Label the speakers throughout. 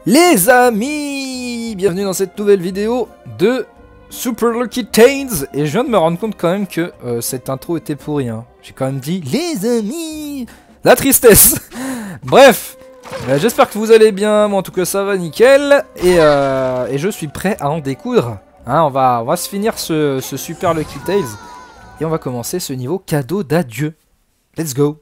Speaker 1: Les amis, bienvenue dans cette nouvelle vidéo de Super Lucky Tales. Et je viens de me rendre compte quand même que cette intro était pourrie, hein. J'ai quand même dit les amis. La tristesse. Bref, j'espère que vous allez bien. Moi en tout cas ça va nickel. Et je suis prêt à en découdre, hein. On va se finir ce Super Lucky Tales. Et on va commencer ce niveau cadeau d'adieu. Let's go.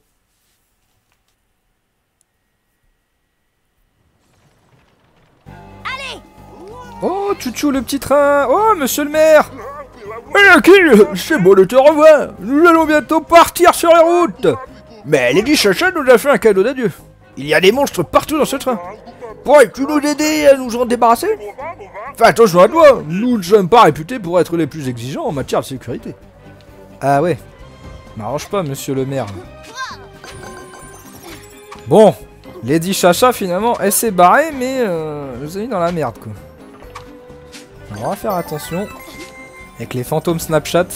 Speaker 1: Oh, Chouchou le petit train. Oh, monsieur le maire. C'est beau de te revoir. Nous allons bientôt partir sur la route. Mais Lady Chacha nous a fait un cadeau d'adieu. Il y a des monstres partout dans ce train. Pourrais-tu nous aider à nous en débarrasser? Fais attention à toi. Nous ne sommes pas réputés pour être les plus exigeants en matière de sécurité. Ah ouais. M'arrange pas, monsieur le maire. Bon, Lady Chacha finalement, elle s'est barrée, mais je vous ai mis dans la merde quoi. On va faire attention avec les fantômes Snapchat.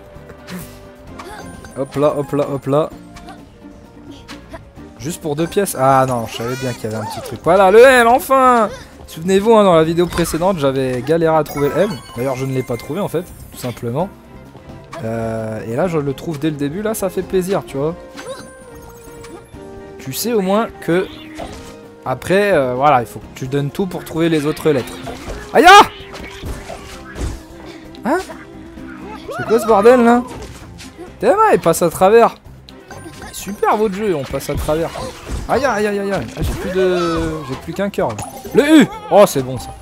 Speaker 1: Hop là, hop là, hop là. Juste pour 2 pièces. Ah non, je savais bien qu'il y avait un petit truc. Voilà, le L, enfin. Souvenez-vous, hein, dans la vidéo précédente, j'avais galéré à trouver le L. D'ailleurs, je ne l'ai pas trouvé en fait, tout simplement. Et là, je le trouve dès le début. Là, ça fait plaisir, tu vois. Tu sais au moins que... Après, voilà, il faut que tu donnes tout pour trouver les autres lettres. Aïe! Hein? C'est quoi ce bordel là? Tellement il passe à travers. Super votre jeu, on passe à travers. Aïe aïe aïe aïe aïe. Ah, j'ai plus qu'un cœur là. Le U! Oh c'est bon ça.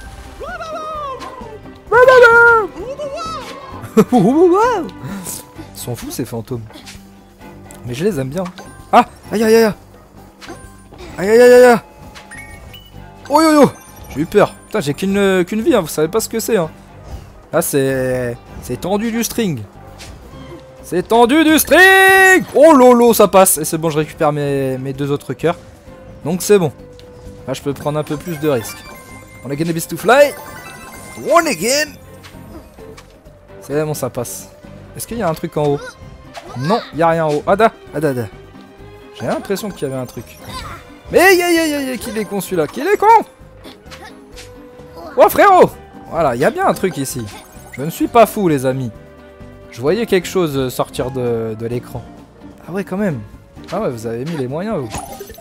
Speaker 1: Ils sont fous ces fantômes. Mais je les aime bien. Ah! Aïe aïe aïe. Aïe aïe aïe aïe. Oh yo yo. J'ai eu peur. Putain j'ai qu'une vie hein, vous savez pas ce que c'est hein. Là c'est tendu du string. C'est tendu du string. Oh lolo ça passe. Et c'est bon je récupère mes 2 autres cœurs. Donc c'est bon. Là je peux prendre un peu plus de risques. On again the beast to fly. One again. C'est bon ça passe. Est-ce qu'il y a un truc en haut? Non il n'y a rien en haut. Ada. J'ai l'impression qu'il y avait un truc. Mais aïe qu'il est con celui-là. Qu'il est con. Oh frérot. Voilà, il y a bien un truc ici. Je ne suis pas fou, les amis. Je voyais quelque chose sortir de l'écran. Ah ouais, quand même. Ah ouais, vous avez mis les moyens, vous.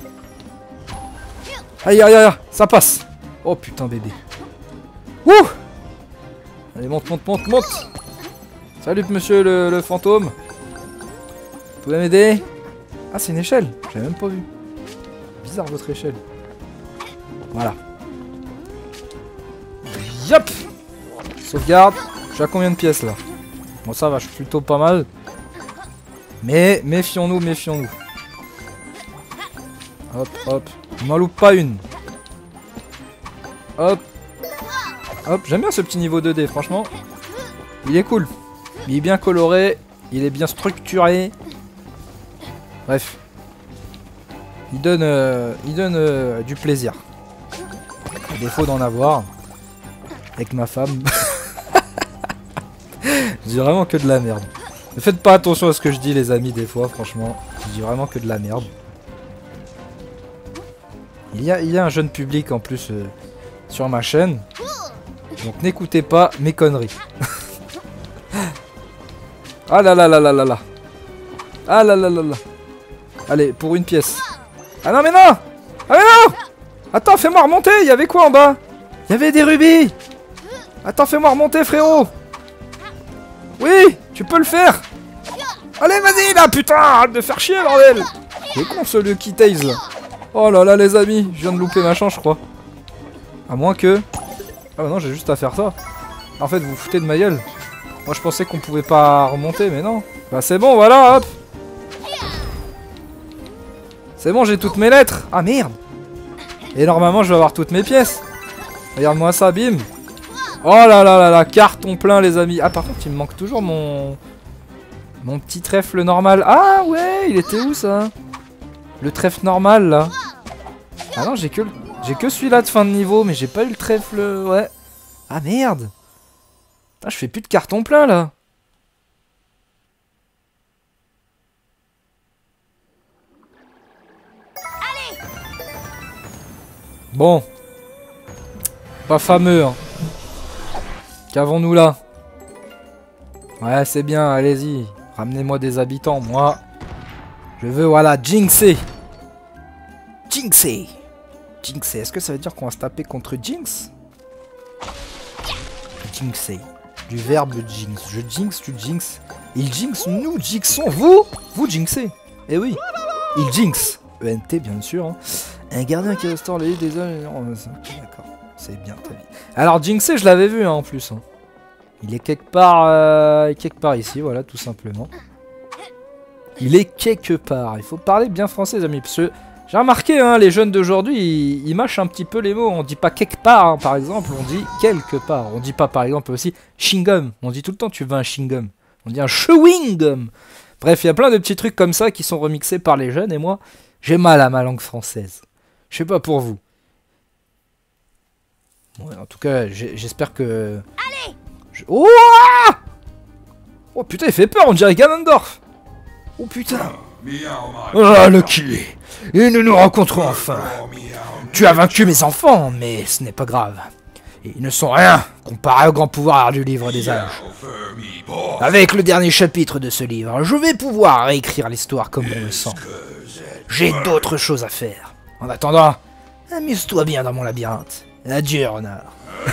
Speaker 1: Aïe, aïe, aïe, ça passe. Oh putain, bébé. Ouh. Allez, monte. Salut, monsieur le fantôme. Vous pouvez m'aider? Ah, c'est une échelle. J'avais même pas vu. Bizarre, votre échelle. Voilà. Yop. Sauvegarde. Je suis à combien de pièces là? Bon ça va, je suis plutôt pas mal. Mais méfions-nous. Hop. On n'en loupe pas une. Hop. J'aime bien ce petit niveau 2D, franchement. Il est cool. Il est bien coloré. Il est bien structuré. Bref. Il donne du plaisir. À défaut d'en avoir. Avec ma femme. Je dis vraiment que de la merde. Ne faites pas attention à ce que je dis les amis des fois franchement. Je dis vraiment que de la merde. Il y a un jeune public en plus sur ma chaîne. Donc n'écoutez pas mes conneries. Ah là là là là là là. Ah là là là là. Allez, pour une pièce. Ah non mais non. Ah mais non. Attends, fais-moi remonter. Il y avait quoi en bas? Il y avait des rubis. Attends, fais-moi remonter frérot. Oui, tu peux le faire. Allez, vas-y, là, putain, arrête de faire chier, bordel. C'est con, ce Lucky Tales, là. Oh là là, les amis, je viens de louper ma chance, je crois. À moins que... Ah bah non, j'ai juste à faire ça. En fait, vous vous foutez de ma gueule. Moi, je pensais qu'on pouvait pas remonter, mais non. Bah, c'est bon, voilà, hop. C'est bon, j'ai toutes mes lettres. Ah, merde. Et normalement, je vais avoir toutes mes pièces. Regarde-moi ça, bim. Oh là là là là, carton plein les amis. Ah par contre il me manque toujours mon petit trèfle normal. Ah ouais, il était où ça? Le trèfle normal là. Ah non, j'ai que celui-là de fin de niveau, mais j'ai pas eu le trèfle, ouais. Ah merde. Ah, je fais plus de carton plein là. Bon. pas fameux, hein. Qu'avons-nous là? Ouais, c'est bien, allez-y. Ramenez-moi des habitants, moi. Je veux, voilà, Jinxé. Jinxé. Jinxé, est-ce que ça veut dire qu'on va se taper contre Jinx? Jinxé. Du verbe jinx. Je jinx, tu jinx. Il jinx, nous jinxons. Vous jinxez. Eh oui. Il jinx. ENT, bien sûr. Hein. Un gardien qui restaure les des hommes. Ok, d'accord. C'est bien, ta vie. Alors, Jinxé, je l'avais vu, hein, en plus. Hein. Il est quelque part ici, voilà, tout simplement. Il est quelque part. Il faut parler bien français, les amis. Parce que j'ai remarqué, hein, les jeunes d'aujourd'hui, ils mâchent un petit peu les mots. On dit pas quelque part, hein, par exemple. On dit quelque part. On dit pas, par exemple, aussi chewing-gum. On dit tout le temps, tu veux un chewing-gum. On dit un chewing-gum. Bref, il y a plein de petits trucs comme ça qui sont remixés par les jeunes. Et moi, j'ai mal à ma langue française. Je sais pas pour vous. Ouais, en tout cas, j'espère que... Allez oh, oh putain, il fait peur, on dirait Ganondorf. Oh putain. Ah, le killé. Et nous nous rencontrons enfin. Tu as vaincu mes enfants, mais ce n'est pas grave. Ils ne sont rien comparé au grand pouvoir du livre des âges. Avec le dernier chapitre de ce livre, je vais pouvoir réécrire l'histoire comme on le sent. J'ai d'autres choses à faire. En attendant, amuse-toi bien dans mon labyrinthe. Adieu, renard.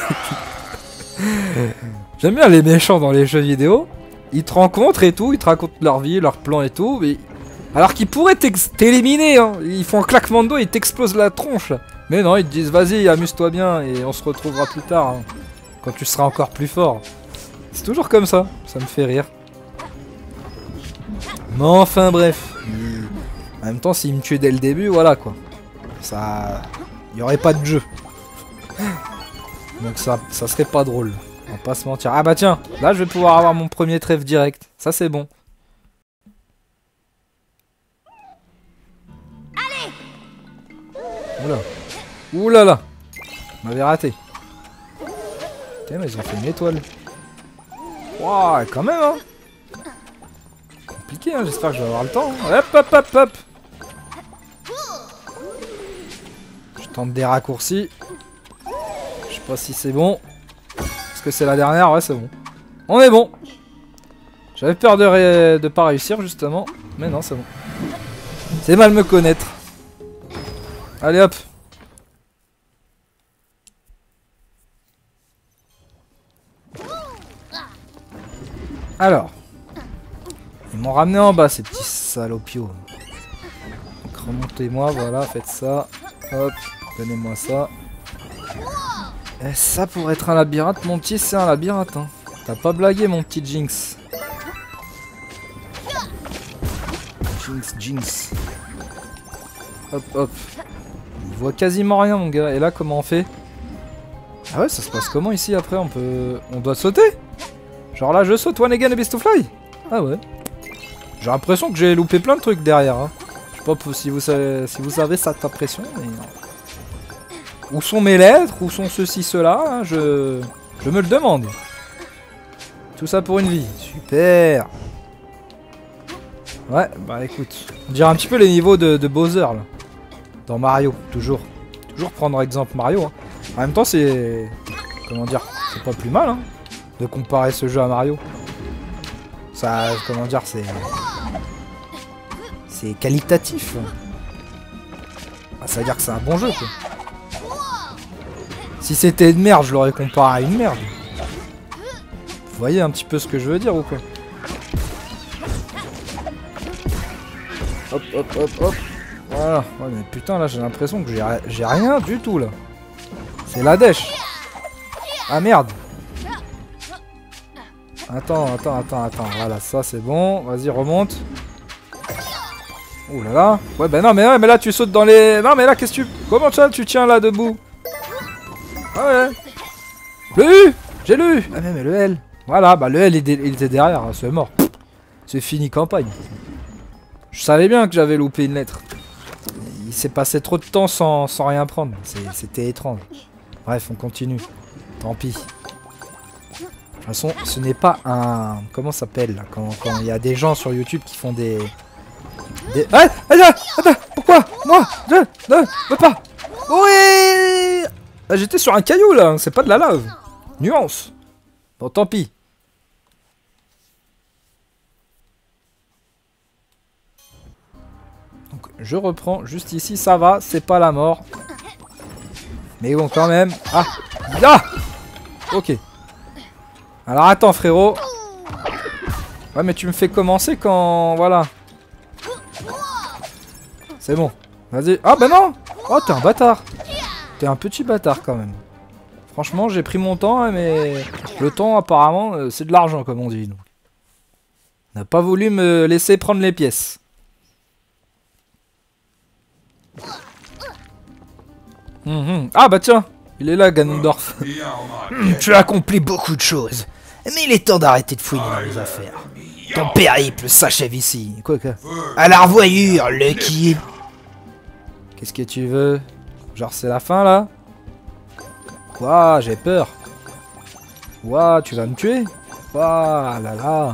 Speaker 1: J'aime bien les méchants dans les jeux vidéo. Ils te rencontrent et tout, ils te racontent leur vie, leur plan et tout, mais... Alors qu'ils pourraient t'éliminer, hein. Ils font un claquement de doigts, ils t'explosent la tronche. Mais non, ils te disent vas-y, amuse-toi bien et on se retrouvera plus tard, hein, quand tu seras encore plus fort. C'est toujours comme ça me fait rire. Mais enfin bref. En même temps, s'ils me tuaient dès le début, voilà quoi. Ça... Il n'y aurait pas de jeu. Donc ça serait pas drôle. On va pas se mentir. Ah bah tiens, là je vais pouvoir avoir mon premier trèfle direct. Ça c'est bon.
Speaker 2: Allez.
Speaker 1: Oula. Oula là. On m'avait raté. Putain mais ils ont fait une étoile. Wouah, quand même hein. Compliqué hein, j'espère que je vais avoir le temps. Hop hop hop hop. Je tente des raccourcis. Je sais pas si c'est bon. Est-ce que c'est la dernière? Ouais, c'est bon. On est bon. J'avais peur de pas réussir, justement. Mais non, c'est bon. C'est mal me connaître. Allez, hop. Alors. Ils m'ont ramené en bas, ces petits salopios. Donc, remontez-moi, voilà, faites ça. Hop, donnez-moi ça. Et ça pour être un labyrinthe, mon petit, c'est un labyrinthe. Hein. T'as pas blagué, mon petit Jinx. Jinx. Hop, hop. Il voit quasiment rien, mon gars. Et là, comment on fait? Ah ouais, ça se passe comment ici après? On doit sauter? Genre là, je saute, one again, a beast to fly? Ah ouais. J'ai l'impression que j'ai loupé plein de trucs derrière. Hein. Je sais pas si vous savez cette impression, mais... Où sont mes lettres? Où sont ceci, cela hein, je me le demande. Tout ça pour une vie. Super. Ouais, bah écoute. On dirait un petit peu les niveaux de Bowser, là. Dans Mario, toujours. Toujours prendre exemple Mario. Hein. En même temps, c'est... Comment dire? C'est pas plus mal, hein, de comparer ce jeu à Mario. Ça... Comment dire? C'est qualitatif. Bah, ça veut dire que c'est un bon jeu, quoi. Si c'était une merde, je l'aurais comparé à une merde. Vous voyez un petit peu ce que je veux dire ou quoi? Hop, hop, hop, hop. Voilà. Ouais, mais putain, là, j'ai l'impression que j'ai rien du tout, là. C'est la dèche. Ah, merde. Attends. Voilà, ça, c'est bon. Vas-y, remonte. Ouh là là. Ouais, bah non, mais là, tu sautes dans les... Non, mais là, qu'est-ce que tu... Comment ça, tu tiens là, debout? Ah ouais. Le U. J'ai le U. Ah mais le L. Voilà, bah le L il était derrière, hein, c'est mort. C'est fini campagne. Je savais bien que j'avais loupé une lettre. Il s'est passé trop de temps sans rien prendre. C'était étrange. Bref, on continue. Tant pis. De toute façon, ce n'est pas un... Comment ça s'appelle quand il y a des gens sur YouTube qui font des... Ah, attends, pourquoi? Moi? Je ne veux pas. Oui. Ah, j'étais sur un caillou là, c'est pas de la lave. Nuance. Bon, tant pis. Donc, je reprends juste ici, ça va, c'est pas la mort. Mais bon, quand même. Ah, ah. Ok. Alors attends, frérot. Ouais, mais tu me fais commencer quand... Voilà. C'est bon. Vas-y. Ah, bah non. Oh, t'es un bâtard. T'es un petit bâtard, quand même. Franchement, j'ai pris mon temps, hein, mais... Le temps, apparemment, c'est de l'argent, comme on dit. Donc. On n'a pas voulu me laisser prendre les pièces. Ah, bah tiens. Il est là, Ganondorf.
Speaker 2: Tu as accompli beaucoup de choses, mais il est temps d'arrêter de fouiner dans les affaires. Ton périple s'achève ici.
Speaker 1: Quoi.
Speaker 2: À la revoyure, Lucky.
Speaker 1: Qu'est-ce que tu veux? Genre, c'est la fin, là? Ouah, j'ai peur. Ouah, tu vas me tuer? Ouah, là là.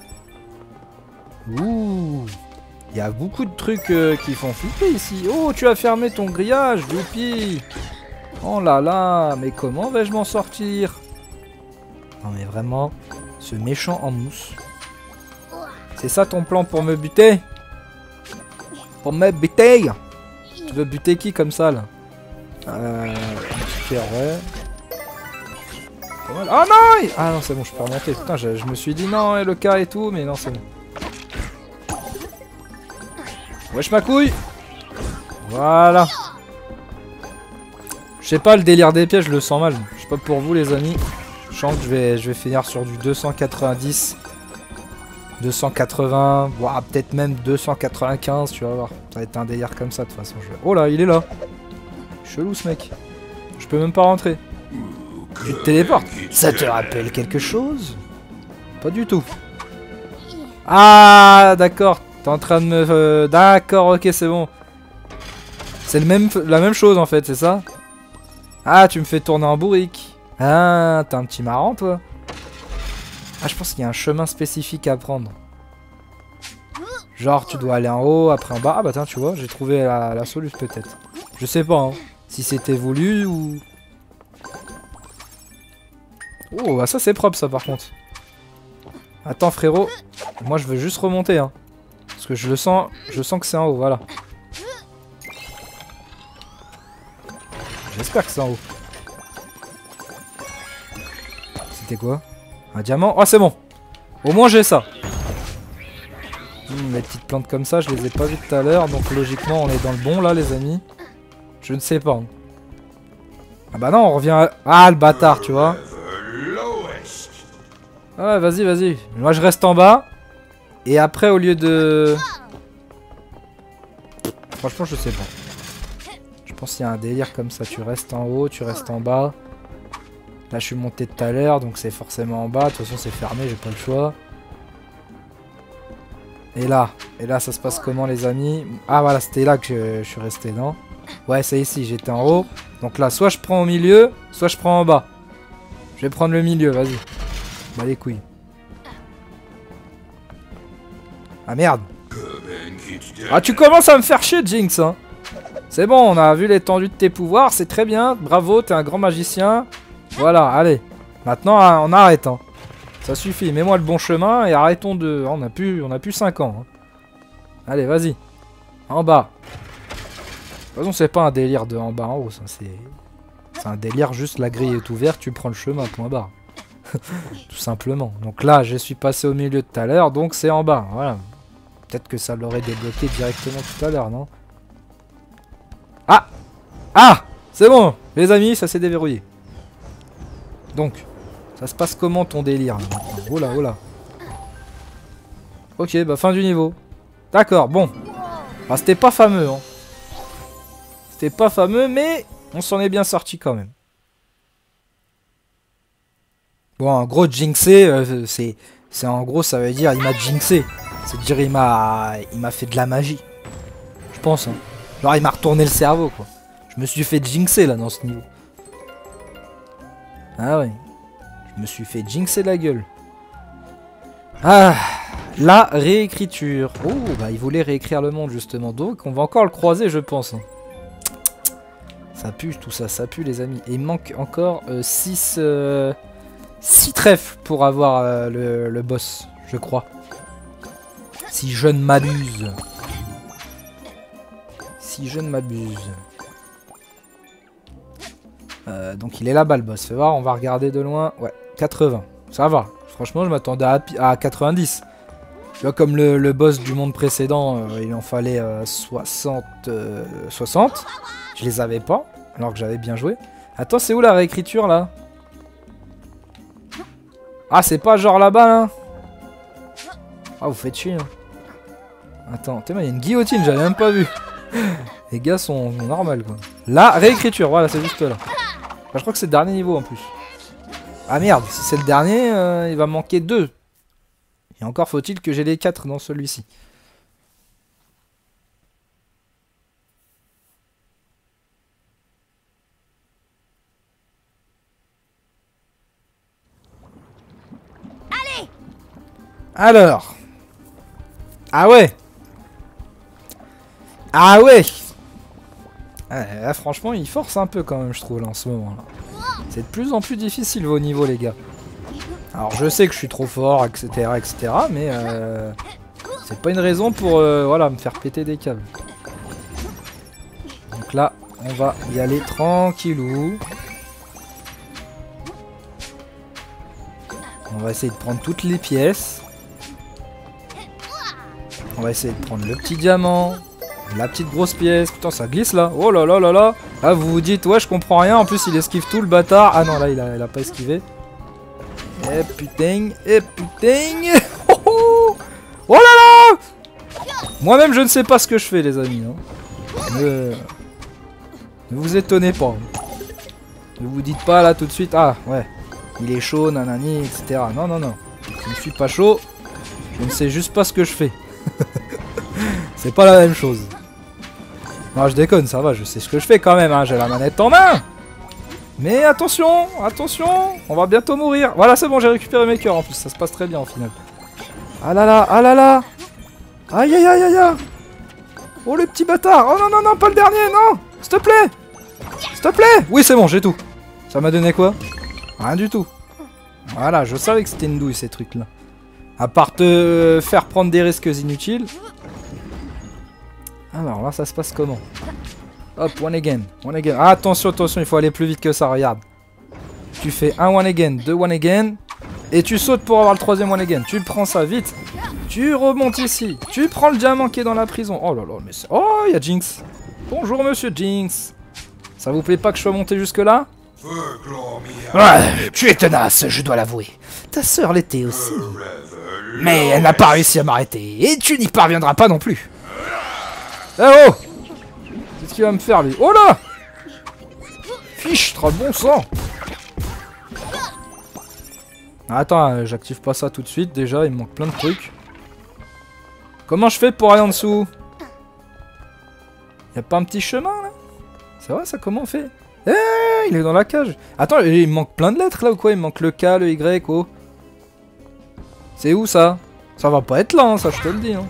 Speaker 1: Ouh. Il y a beaucoup de trucs qui font flipper ici. Oh, tu as fermé ton grillage, youpi. Oh là là, mais comment vais-je m'en sortir? Non mais vraiment, ce méchant en mousse. C'est ça ton plan pour me buter? Pour me buter? Tu veux buter qui comme ça là? Ouais. Ah non! Ah non, c'est bon, je peux remonter. Putain, je me suis dit non, et le cas et tout, mais non, c'est bon. Wesh ma couille! Voilà. Je sais pas, le délire des pièges, je le sens mal. Je sais pas pour vous les amis. Je sens que je vais finir sur du 290. 280, voire peut-être même 295, tu vas voir. Ça va être un délire comme ça de toute façon. Oh là, il est là. Chelou ce mec. Je peux même pas rentrer. Tu te téléportes.
Speaker 2: Ça te rappelle quelque chose?
Speaker 1: Pas du tout. Ah, d'accord. T'es en train de me... D'accord, ok, c'est bon. C'est la même chose en fait, c'est ça? Ah, tu me fais tourner en bourrique. Ah, t'es un petit marrant, toi. Ah, je pense qu'il y a un chemin spécifique à prendre. Genre, tu dois aller en haut, après en bas. Ah bah tiens, tu vois, j'ai trouvé la solution peut-être. Je sais pas, hein, si c'était voulu ou... Oh, bah ça c'est propre ça par contre. Attends frérot, moi je veux juste remonter, hein. Parce que je sens que c'est en haut, voilà. J'espère que c'est en haut. C'était quoi? Un diamant? Oh c'est bon. Au moins j'ai ça. Les petites plantes comme ça, je les ai pas vues tout à l'heure. Donc logiquement on est dans le bon là les amis. Je ne sais pas. Hein. Ah bah non on revient à... Ah le bâtard tu vois. Ah ouais vas-y vas-y. Moi je reste en bas. Et après au lieu de... Franchement je sais pas. Je pense qu'il y a un délire comme ça. Tu restes en haut, tu restes en bas. Là je suis monté tout à l'heure donc c'est forcément en bas. De toute façon c'est fermé, j'ai pas le choix. Et là ça se passe comment les amis? Ah voilà c'était là que je suis resté non? Ouais c'est ici, j'étais en haut. Donc là soit je prends au milieu, soit je prends en bas. Je vais prendre le milieu, vas-y. Bah les couilles. Ah merde. Ah tu commences à me faire chier Jinx hein. C'est bon, on a vu l'étendue de tes pouvoirs, c'est très bien. Bravo, t'es un grand magicien. Voilà, allez. Maintenant on arrête hein. Ça suffit, mets-moi le bon chemin et arrêtons de... On a plus 5 ans. Hein. Allez, vas-y. En bas. De toute façon, c'est pas un délire de en bas, en haut. C'est un délire, juste la grille est ouverte, tu prends le chemin, point barre. Tout simplement. Donc là, je suis passé au milieu tout à l'heure, donc c'est en bas. Voilà. Peut-être que ça l'aurait débloqué directement tout à l'heure, non? Ah! Ah! C'est bon, les amis, ça s'est déverrouillé. Donc... Ça se passe comment ton délire là, oh là, oh là. Ok, bah fin du niveau. D'accord, bon. Ah, c'était pas fameux, hein. C'était pas fameux, mais on s'en est bien sorti quand même. Bon, en gros, jinxé, c'est en gros, ça veut dire il m'a jinxé. C'est-à-dire il m'a fait de la magie. Je pense, hein. Genre il m'a retourné le cerveau, quoi. Je me suis fait jinxer là dans ce niveau. Ah ouais. Je me suis fait jinxer la gueule. Ah, la réécriture. Oh, bah il voulait réécrire le monde justement. Donc on va encore le croiser je pense. Ça pue tout ça, ça pue les amis. Et il manque encore 6 trèfles pour avoir le boss, je crois. Si je ne m'abuse. Si je ne m'abuse. Donc il est là-bas le boss. Fais voir, on va regarder de loin. Ouais, 80. Ça va. Franchement, je m'attendais à 90. Tu vois, comme le boss du monde précédent, il en fallait 60. Je les avais pas, alors que j'avais bien joué. Attends, c'est où la réécriture là? Ah, c'est pas genre là-bas là? Ah, vous faites chier. Hein. Attends, il y a une guillotine, j'avais même pas vu. Les gars sont normaux quoi. La réécriture, voilà, c'est juste là. Enfin, je crois que c'est le dernier niveau en plus. Ah merde, si c'est le dernier, il va me manquer 2. Et encore faut-il que j'ai les 4 dans celui-ci.
Speaker 3: Allez!
Speaker 1: Alors. Ah ouais. Ah ouais. Là, franchement, il force un peu quand même, je trouve, là, en ce moment. Là. C'est de plus en plus difficile vos niveaux, les gars. Alors, je sais que je suis trop fort, etc., etc., mais c'est pas une raison pour, voilà, me faire péter des câbles. Donc là, on va y aller tranquillou. On va essayer de prendre toutes les pièces. On va essayer de prendre le petit diamant. La petite grosse pièce. Putain, ça glisse là. Oh là là là là. Là, vous vous dites, ouais, je comprends rien. En plus, il esquive tout le bâtard. Ah non, là, il a pas esquivé. Eh putain. Eh putain. Oh, oh, oh là là. Moi-même, je ne sais pas ce que je fais, les amis. Hein. Ne vous étonnez pas. Ne vous dites pas là tout de suite. Ah, ouais. Il est chaud, nanani, etc. Non, non, non. Je ne suis pas chaud. Je ne sais juste pas ce que je fais. C'est pas la même chose. Non, je déconne, ça va, je sais ce que je fais quand même, hein. J'ai la manette en main. Mais attention, attention, on va bientôt mourir. Voilà, c'est bon, j'ai récupéré mes cœurs en plus, ça se passe très bien au final. Ah là là, ah là là. Aïe aïe aïe aïe aïe. Oh le petit bâtard. Oh non non non, pas le dernier, non. S'il te plaît. S'il te plaît. Oui, c'est bon, j'ai tout. Ça m'a donné quoi? Rien du tout. Voilà, je savais que c'était une douille ces trucs là. À part te faire prendre des risques inutiles. Alors là, ça se passe comment? Hop, one again, one again. Ah, attention, attention, il faut aller plus vite que ça, regarde. Tu fais un one again, 2 one again. Et tu sautes pour avoir le 3e one again. Tu prends ça vite. Tu remontes ici. Tu prends le diamant qui est dans la prison. Oh là là, mais c'est... Oh, il y a Jinx. Bonjour, monsieur Jinx. Ça vous plaît pas que je sois monté jusque-là?
Speaker 2: Ouais, tu es tenace, je dois l'avouer. Ta sœur l'était aussi. Mais elle n'a pas réussi à m'arrêter. Et tu n'y parviendras pas non plus.
Speaker 1: Eh oh! Qu'est-ce qu'il va me faire lui? Oh là! Fichtre, bon sang! Ah, attends, j'active pas ça tout de suite déjà, il me manque plein de trucs. Comment je fais pour aller en dessous? Y'a pas un petit chemin là? C'est vrai ça, comment on fait? Eh, il est dans la cage! Attends, il me manque plein de lettres là ou quoi? Il me manque le K, le Y, oh. C'est où ça? Ça va pas être là, hein, ça je te le dis. Hein?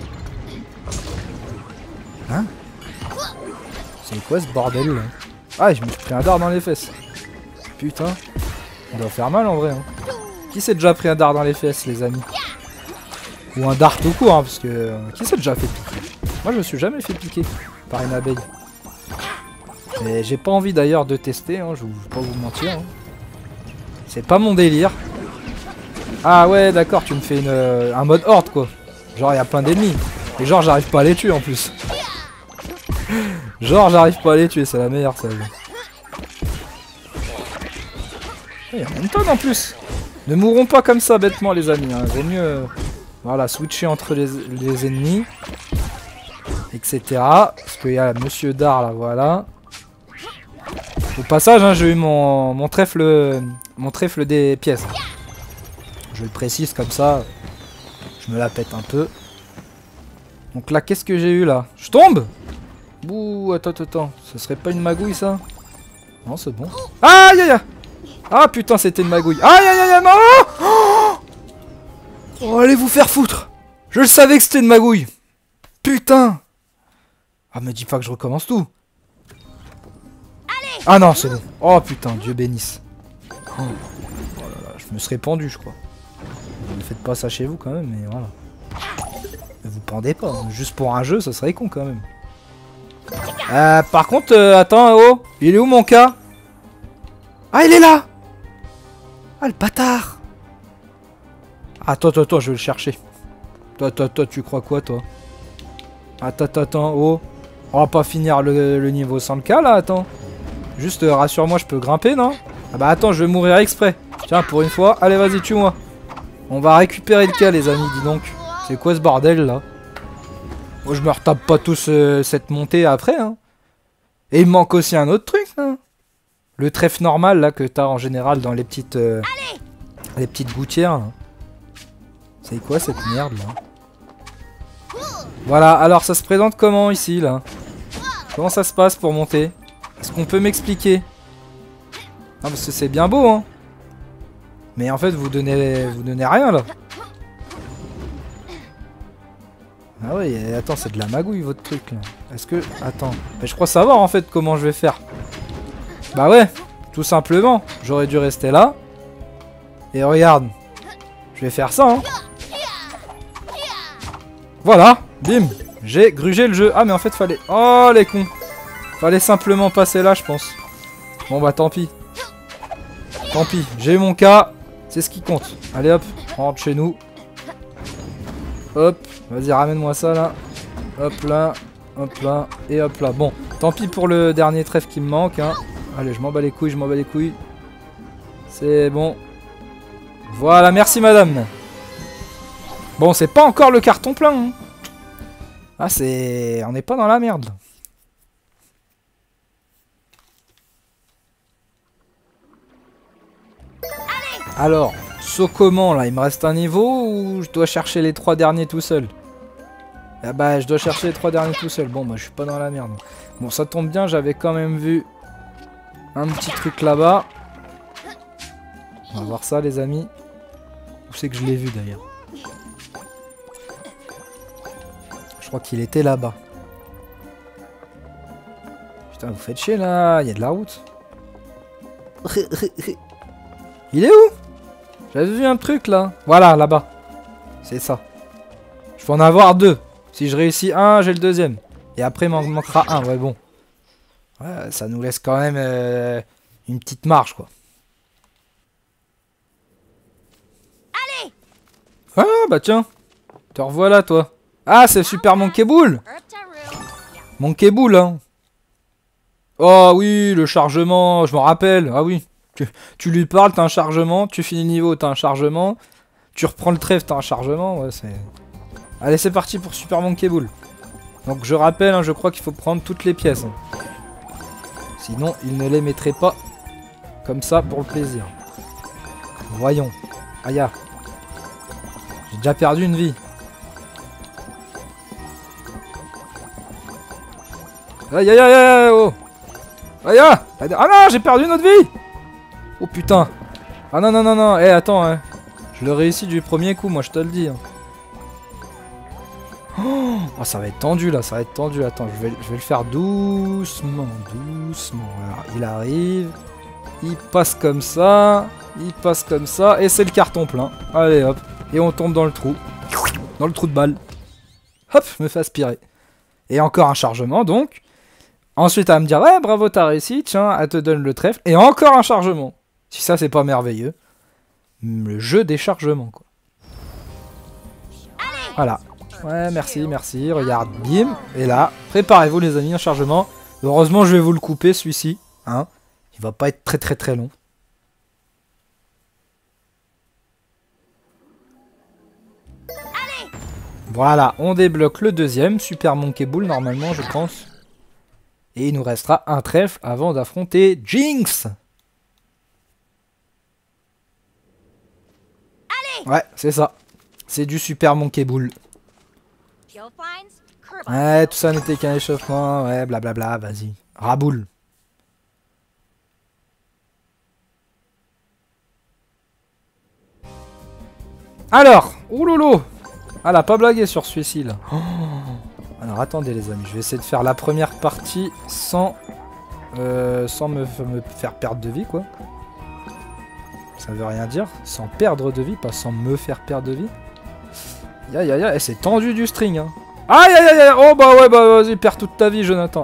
Speaker 1: Hein? C'est quoi ce bordel là? Ah, je me suis pris un dard dans les fesses. Putain. On doit faire mal en vrai. Hein. Qui s'est déjà pris un dard dans les fesses, les amis? Ou un dard tout court, hein, parce que... qui s'est déjà fait piquer? Moi, je me suis jamais fait piquer par une abeille. Et j'ai pas envie d'ailleurs de tester, hein, je vais pas vous mentir. Hein. C'est pas mon délire. Ah ouais, d'accord, tu me fais un mode horde, quoi. Genre, il y a plein d'ennemis. Et genre, j'arrive pas à les tuer en plus. Genre, j'arrive pas à les tuer, c'est la meilleure, celle. Il y a une tonne en plus. Ne mourrons pas comme ça bêtement, les amis. Hein. Vaut mieux voilà, switcher entre les ennemis. Etc. Parce qu'il y a Monsieur Dard là, voilà. Au passage, hein, j'ai eu mon trèfle des pièces. Je le précise comme ça. Je me la pète un peu. Donc là, qu'est-ce que j'ai eu là? Je tombe? Ouh, attends. Ce serait pas une magouille ça? Non, c'est bon. Aïe aïe aïe! Ah putain, c'était une magouille. Aïe aïe aïe, non! Oh, allez vous faire foutre! Je le savais que c'était une magouille! Putain! Ah, me dis pas que je recommence tout! Ah non, c'est bon. Oh putain, Dieu bénisse. Oh là là, je me serais pendu, je crois. Ne faites pas ça chez vous quand même, mais voilà. Ne vous pendez pas, hein. Juste pour un jeu, ça serait con quand même. Par contre, attends, oh, il est où mon cas? Ah, il est là! Ah, le bâtard! Attends, je vais le chercher. Toi, tu crois quoi, toi? Attends, oh. On va pas finir le niveau sans le cas, là, attends. Juste, rassure-moi, je peux grimper, non? Ah bah attends, je vais mourir exprès. Tiens, pour une fois, allez, vas-y, tue-moi. On va récupérer le cas, les amis, dis donc. C'est quoi ce bordel, là? Moi, je me retape pas tous cette montée après, hein. Et il me manque aussi un autre truc, hein. Le trèfle normal, là, que t'as en général dans les petites gouttières. Là. C'est quoi cette merde, là? Voilà, alors ça se présente comment, ici, là? Comment ça se passe pour monter? Est-ce qu'on peut m'expliquer? Non, parce que c'est bien beau, hein. Mais en fait, vous donnez rien, là. Ah ouais, attends, c'est de la magouille, votre truc, là. Est-ce que... Attends. Mais je crois savoir, en fait, comment je vais faire. Bah ouais, tout simplement. J'aurais dû rester là. Et regarde. Je vais faire ça, hein. Voilà, bim. J'ai grugé le jeu. Ah, mais en fait, fallait... Oh, les cons. Fallait simplement passer là, je pense. Bon, bah, tant pis. Tant pis, j'ai eu mon cas. C'est ce qui compte. Allez, hop, on rentre chez nous. Hop, vas-y, ramène-moi ça, là. Hop là, et hop là. Bon, tant pis pour le dernier trèfle qui me manque, hein. Allez, je m'en bats les couilles, C'est bon. Voilà, merci, madame. Bon, c'est pas encore le carton plein, hein. Ah, c'est... On n'est pas dans la merde, là. Alors, saut comment là? Il me reste un niveau ou je dois chercher les 3 derniers tout seul? Ah bah je dois chercher les 3 derniers tout seul. Bon bah je suis pas dans la merde. Bon ça tombe bien, j'avais quand même vu un petit truc là-bas. On va voir ça les amis. Où c'est que je l'ai vu d'ailleurs? Je crois qu'il était là-bas. Putain vous faites chier là, il y a de la route. Il est où? J'avais vu un truc là. Voilà, là-bas. C'est ça. Je peux en avoir 2. Si je réussis un, j'ai le deuxième. Et après, il m'en manquera un. Ouais, bon. Ouais, ça nous laisse quand même une petite marge, quoi.
Speaker 3: Allez!
Speaker 1: Ah, bah tiens. Te revoilà, toi. Ah, c'est Super Monkey Ball. Monkey Ball, hein. Oh oui, le chargement. Je m'en rappelle. Ah oui. Tu lui parles, t'as un chargement, tu finis le niveau, t'as un chargement, tu reprends le trèfle, t'as un chargement, ouais c'est... Allez c'est parti pour Super Monkey Ball. Donc je rappelle, hein, je crois qu'il faut prendre toutes les pièces. Hein. Sinon il ne les mettrait pas comme ça pour le plaisir. Voyons. Aïe. J'ai déjà perdu une vie. Aïe aïe aïe aïe oh. Aïe. Ah non, j'ai perdu une autre vie. Oh putain. Ah non, non, non, non. Eh, attends, hein. Je le réussis du premier coup, moi, je te le dis. Hein. Oh, ça va être tendu, là. Ça va être tendu. Attends, je vais le faire doucement. Doucement. Voilà. Il arrive. Il passe comme ça. Il passe comme ça. Et c'est le carton plein. Allez, hop. Et on tombe dans le trou. Dans le trou de balle. Hop, je me fais aspirer. Et encore un chargement, donc. Ensuite, elle va me dire, ouais, bravo, t'as réussi. Tiens, elle te donne le trèfle. Et encore un chargement. Si ça c'est pas merveilleux. Le jeu des chargements quoi. Voilà. Ouais merci, merci. Regarde, bim. Et là, préparez-vous les amis, un chargement. Heureusement je vais vous le couper celui-ci. Hein. Il va pas être très long. Voilà, on débloque le deuxième. Super Monkey Ball normalement je pense. Et il nous restera un trèfle avant d'affronter Jinx. Ouais, c'est ça. C'est du Super Monkey Ball. Ouais, tout ça n'était qu'un échauffement. Ouais, blablabla, vas-y. Raboule. Alors, ouloulou. Ah, là, pas blagué sur celui-ci, là. Oh. Alors, attendez, les amis. Je vais essayer de faire la première partie sans sans me faire perdre de vie, quoi. Ça veut rien dire. Sans perdre de vie, pas sans me faire perdre de vie. Aïe aïe aïe, c'est tendu du string, hein. Aïe aïe aïe, oh bah ouais, bah vas-y, perds toute ta vie, Jonathan.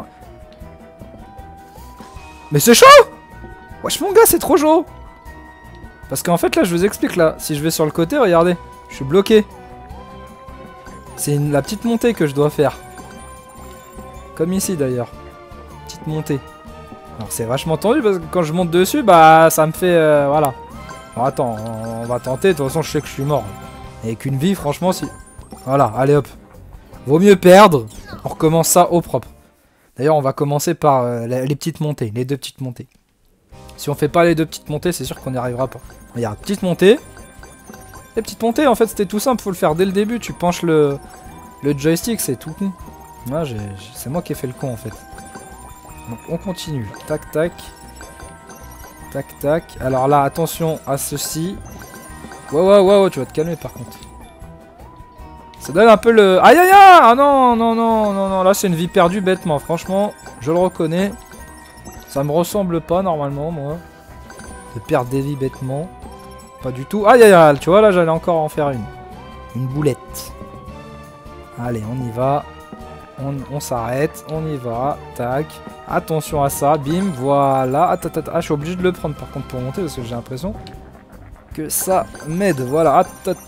Speaker 1: Mais c'est chaud! Wesh mon gars, c'est trop chaud! Parce qu'en fait là, je vous explique là, si je vais sur le côté, regardez, je suis bloqué. C'est la petite montée que je dois faire. Comme ici d'ailleurs. Petite montée. Alors c'est vachement tendu parce que quand je monte dessus, bah ça me fait... voilà. Alors attends, on va tenter, de toute façon je sais que je suis mort. Et qu'une vie, franchement, si... Voilà, allez hop. Vaut mieux perdre, on recommence ça au propre. D'ailleurs, on va commencer par les petites montées, les 2 petites montées. Si on fait pas les 2 petites montées, c'est sûr qu'on n'y arrivera pas. Regarde, petite montée. Les petites montées, en fait, c'était tout simple, faut le faire dès le début. Tu penches le joystick, c'est tout con. Ouais, c'est moi qui ai fait le con, en fait. Donc, on continue. Tac, tac. Tac, tac. Alors là, attention à ceci. Wow, tu vas te calmer, par contre. Ça donne un peu le... Aïe aïe aïe. Ah non, là c'est une vie perdue bêtement, franchement, je le reconnais. Ça me ressemble pas normalement, moi. De perdre des vies bêtement. Pas du tout. Aïe aïe aïe, tu vois là j'allais encore en faire une. Une boulette. Allez, on y va. On s'arrête, on y va. Tac. Attention à ça, bim, voilà. Ah, je suis obligé de le prendre par contre pour monter parce que j'ai l'impression que ça m'aide. Voilà.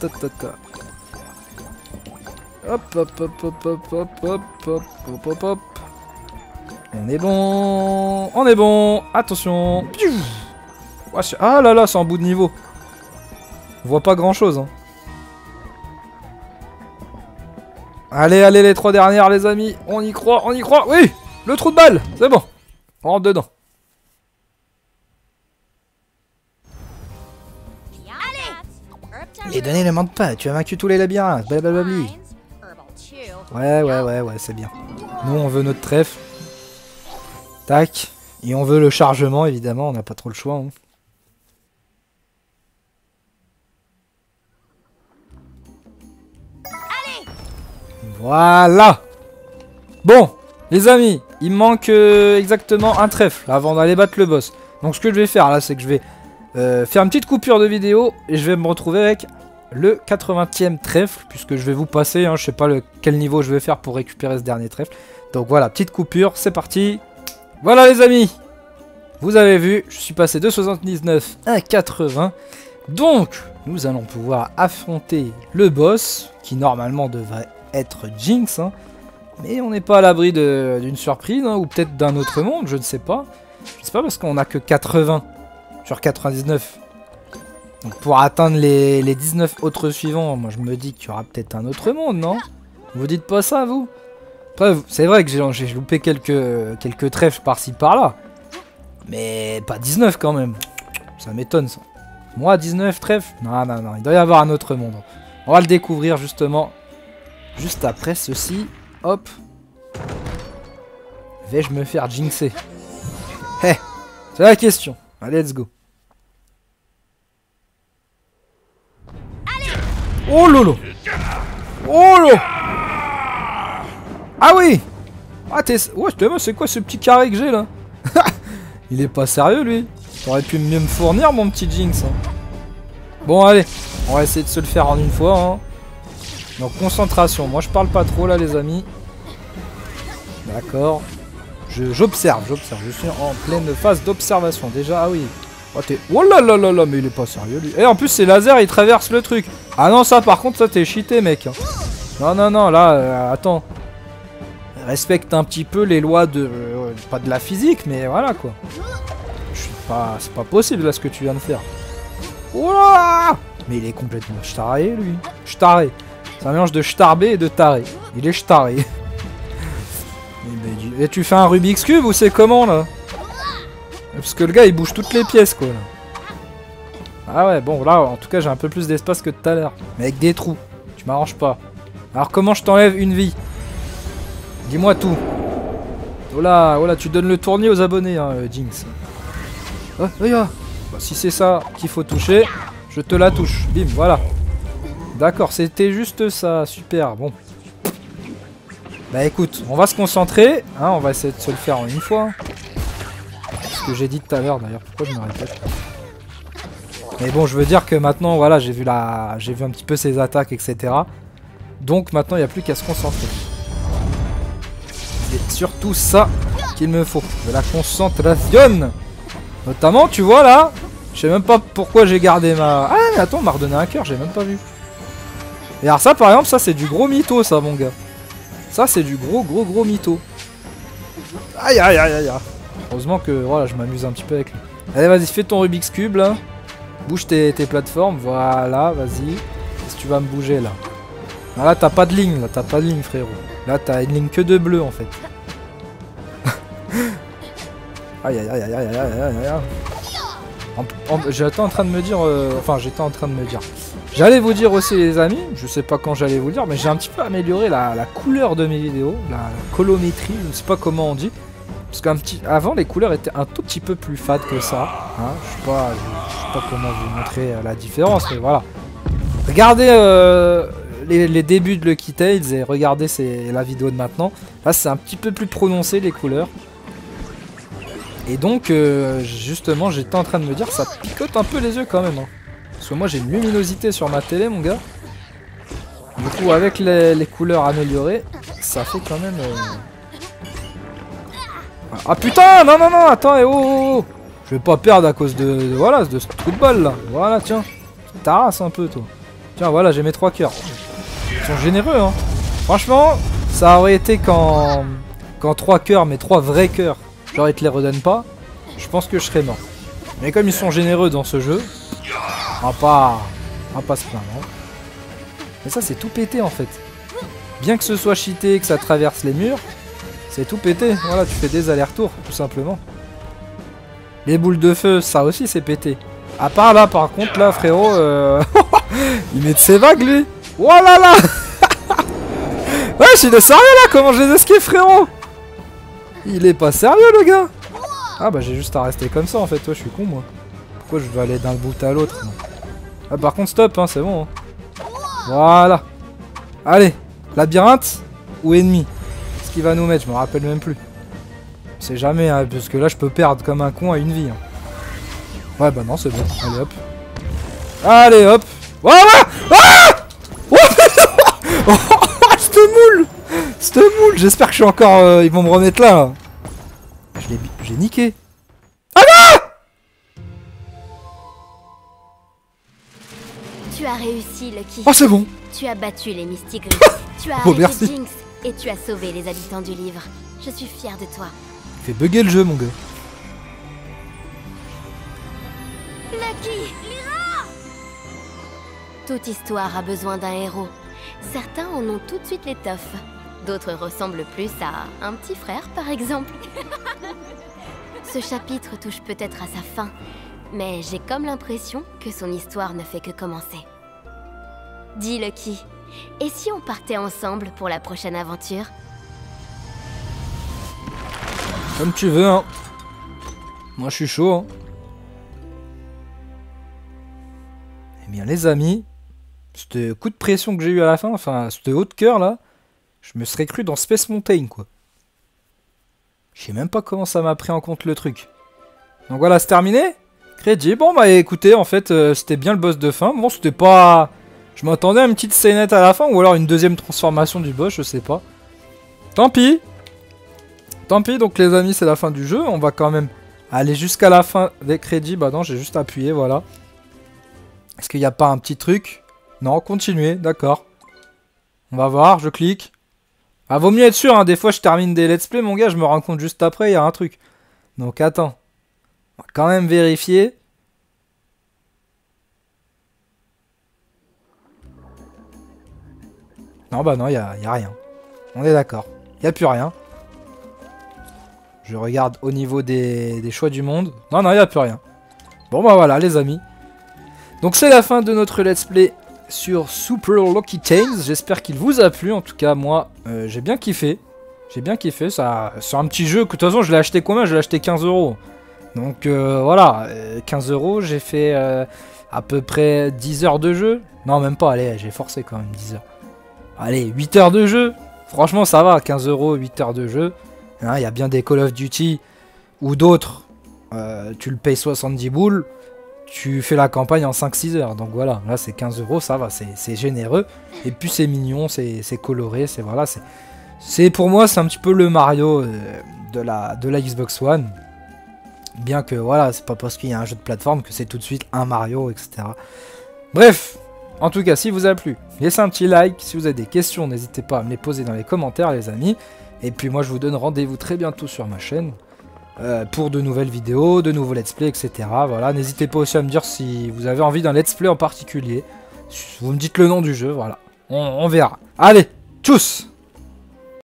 Speaker 1: Hop. On est bon. Attention. Ah là là, c'est en bout de niveau. On voit pas grand chose. Hein. Allez, les 3 dernières, les amis. On y croit. Oui, le trou de balle. C'est bon. On rentre dedans. Les données ne mentent pas. Tu as vaincu tous les labyrinthes. Blablabla. Ouais, c'est bien. Nous, on veut notre trèfle. Tac. Et on veut le chargement, évidemment. On n'a pas trop le choix. Hein. Voilà. Bon, les amis. Il me manque exactement un trèfle avant d'aller battre le boss. Donc, ce que je vais faire, là, c'est que je vais faire une petite coupure de vidéo. Et je vais me retrouver avec... le 80e trèfle, puisque je vais vous passer, hein, je sais pas quel niveau je vais faire pour récupérer ce dernier trèfle. Donc voilà, petite coupure, c'est parti. Voilà les amis, vous avez vu, je suis passé de 79 à 80. Donc, nous allons pouvoir affronter le boss, qui normalement devrait être Jinx. Hein, mais on n'est pas à l'abri d'une surprise, hein, ou peut-être d'un autre monde, je ne sais pas. Je sais pas parce qu'on a que 80 sur 99. Donc pour atteindre les 19 autres suivants, moi je me dis qu'il y aura peut-être un autre monde, non? Vous dites pas ça, vous? Après, c'est vrai que j'ai loupé quelques trèfles par-ci par-là. Mais pas 19 quand même. Ça m'étonne ça. Moi, 19 trèfles? Non, il doit y avoir un autre monde. On va le découvrir justement juste après ceci. Hop. Vais-je me faire jinxer? Hé, c'est la question. Allez, let's go. Oh lolo. Oh lolo. Ah oui. Ah t'es... Ouais, c'est quoi ce petit carré que j'ai là? Il est pas sérieux lui. T'aurais pu mieux me fournir mon petit Jinx. Hein. Bon allez, on va essayer de se le faire en une fois. Hein. Donc concentration, moi je parle pas trop là les amis. D'accord. J'observe. Je suis en pleine phase d'observation déjà. Ah oui. Oh là là là là, mais il est pas sérieux lui. Et en plus c'est laser, il traverse le truc. Ah non ça par contre ça t'es cheaté mec. Non là attends. Respecte un petit peu les lois de... pas de la physique mais voilà quoi. Je suis pas... c'est pas possible là ce que tu viens de faire. Ouah. Mais il est complètement ch'taré lui. Ch'taré. C'est un mélange de ch'tarbé et de taré. Il est ch'taré. Et tu fais un Rubik's Cube ou c'est comment là? Parce que le gars il bouge toutes les pièces quoi là. Ah ouais bon là en tout cas j'ai un peu plus d'espace que tout à l'heure. Mais avec des trous. Tu m'arranges pas. Alors comment je t'enlève une vie? Dis-moi tout. Oh là tu donnes le tournis aux abonnés hein Jinx. Oh bah, si c'est ça qu'il faut toucher, je te la touche. Bim voilà. D'accord c'était juste ça. Super bon. Bah écoute on va se concentrer. Hein, on va essayer de se le faire en une fois. que j'ai dit tout à l'heure d'ailleurs. Pourquoi je me répète? Mais bon, je veux dire que maintenant, voilà, j'ai vu un petit peu ses attaques, etc. Donc maintenant, il n'y a plus qu'à se concentrer. C'est surtout ça qu'il me faut. De la concentration. Notamment, tu vois là, je sais même pas pourquoi j'ai gardé ma... Ah mais attends, on m'a redonné un cœur, j'ai même pas vu. Et alors ça, par exemple, ça c'est du gros mytho, ça, mon gars. Ça, c'est du gros mytho. Aïe, aïe, aïe, aïe. Heureusement que, voilà, je m'amuse un petit peu avec lui. Allez, vas-y, fais ton Rubik's Cube, là. Bouge tes plateformes, voilà, vas-y. Qu'est-ce que tu vas me bouger, là? Ah, là, t'as pas de ligne, là, t'as pas de ligne, frérot. Là, t'as une ligne que de bleu, en fait. Aïe, aïe, aïe, aïe, aïe, aïe, aïe, aïe. J'étais en train de me dire... J'allais vous dire aussi, les amis, je sais pas quand j'allais vous le dire, mais j'ai un petit peu amélioré la couleur de mes vidéos, la colométrie, je ne sais pas comment on dit. Parce qu'avant, les couleurs étaient un tout petit peu plus fades que ça. Hein. Je sais pas comment vous montrer la différence, mais voilà. Regardez les débuts de Lucky Tales et regardez la vidéo de maintenant. Là, c'est un petit peu plus prononcé, les couleurs. Et donc, justement, j'étais en train de me dire, ça picote un peu les yeux quand même. Hein. Parce que moi, j'ai une luminosité sur ma télé, mon gars. Du coup, avec les couleurs améliorées, ça fait quand même... Ah putain, non, non, non, attends, et oh. Je vais pas perdre à cause voilà, de ce trou de balle, là. Voilà, tiens. T'arrases un peu, toi. Tiens, voilà, j'ai mes 3 cœurs. Ils sont généreux, hein. Franchement, ça aurait été quand 3 cœurs, mais 3 vrais cœurs, genre ils te les redonnent pas, je pense que je serais mort. Mais comme ils sont généreux dans ce jeu, on va pas se plaindre. Hein. Mais ça, c'est tout pété, en fait. Bien que ce soit cheaté, que ça traverse les murs, c'est tout pété. Voilà, tu fais des allers-retours, tout simplement. Les boules de feu, ça aussi, c'est pété. À part là, par contre, là, frérot, il met de ses vagues, lui. Oh là là. Ouais, je suis de sérieux, là. Comment je les esquive, frérot? Il est pas sérieux, le gars. Ah, bah, j'ai juste à rester comme ça, en fait. Toi, je suis con, moi. Pourquoi je veux aller d'un bout à l'autre? Ah, par contre, stop, hein, c'est bon. Hein. Voilà. Allez, labyrinthe ou ennemi? Ce qu'il va nous mettre, je me rappelle même plus. On sait jamais, hein, parce que là, je peux perdre comme un con à une vie. Hein. Ouais, bah non, c'est bon. Allez, hop. Allez, hop. Voilà. Ah oh, cette moule. Cette moule. J'espère que je suis encore... ils vont me remettre là. Là. J'ai niqué. Ah non!
Speaker 3: Tu as réussi, Lucky.
Speaker 1: Oh, c'est bon.
Speaker 3: Tu as battu les Mistigris. Tu as
Speaker 1: oh,
Speaker 3: arrêté
Speaker 1: merci.
Speaker 3: Jinx et tu as sauvé les habitants du livre. Je suis fière de toi.
Speaker 1: Fais bugger le jeu, mon gars.
Speaker 3: Lucky, Lyra! Toute histoire a besoin d'un héros. Certains en ont tout de suite l'étoffe. D'autres ressemblent plus à un petit frère, par exemple. Ce chapitre touche peut-être à sa fin, mais j'ai comme l'impression que son histoire ne fait que commencer. Dis, Lucky, et si on partait ensemble pour la prochaine aventure?
Speaker 1: Comme tu veux, hein. Moi, je suis chaud, hein. Eh bien, les amis, ce coup de pression que j'ai eu à la fin, enfin, ce haut de cœur, là, je me serais cru dans Space Mountain, quoi. Je sais même pas comment ça m'a pris en compte le truc. Donc voilà, c'est terminé. Crédit. Bon, bah écoutez, en fait, c'était bien le boss de fin. Bon, c'était pas... Je m'attendais à une petite scénette à la fin, ou alors une deuxième transformation du boss, je sais pas. Tant pis. Tant pis, donc les amis, c'est la fin du jeu. On va quand même aller jusqu'à la fin des crédits. Bah non, j'ai juste appuyé, voilà. Est-ce qu'il n'y a pas un petit truc? Non, continuez, d'accord. On va voir, je clique. Ah, vaut mieux être sûr, hein. Des fois je termine des let's play, mon gars, je me rends compte juste après, il y a un truc. Donc attends. On va quand même vérifier. Non, bah non, il y a rien. On est d'accord. Il n'y a plus rien. Je regarde au niveau des choix du monde. Non, non, il n'y a plus rien. Bon, bah voilà, les amis. Donc c'est la fin de notre let's play sur Super Lucky Tales. J'espère qu'il vous a plu. En tout cas, moi, j'ai bien kiffé. J'ai bien kiffé. C'est un petit jeu que, de toute façon, je l'ai acheté combien? Je l'ai acheté 15 €. Donc voilà, 15 €. J'ai fait à peu près 10 heures de jeu. Non, même pas. Allez, j'ai forcé quand même 10 heures. Allez, 8 heures de jeu. Franchement, ça va. 15 €, 8 heures de jeu. Hein, y a bien des Call of Duty ou d'autres tu le payes 70 boules, tu fais la campagne en 5-6 heures. Donc voilà, là c'est 15 €, ça va, c'est généreux. Et puis c'est mignon, c'est coloré, c'est voilà, c'est pour moi c'est un petit peu le Mario de la Xbox One. Bien que voilà, c'est pas parce qu'il y a un jeu de plateforme que c'est tout de suite un Mario, etc. Bref, en tout cas, si vous a plu, laissez un petit like. Si vous avez des questions, n'hésitez pas à me les poser dans les commentaires, les amis. Et puis moi, je vous donne rendez-vous très bientôt sur ma chaîne. Pour de nouvelles vidéos, de nouveaux let's play, etc. Voilà, n'hésitez pas aussi à me dire si vous avez envie d'un let's play en particulier. Vous me dites le nom du jeu, voilà. On verra. Allez, tchuss!